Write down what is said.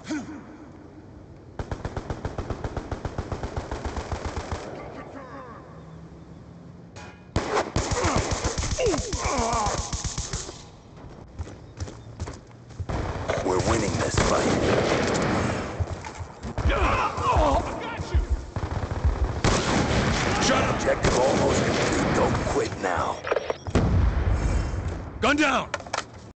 We're winning this fight. Shut up! Objective almost complete. Don't quit now. Gun down!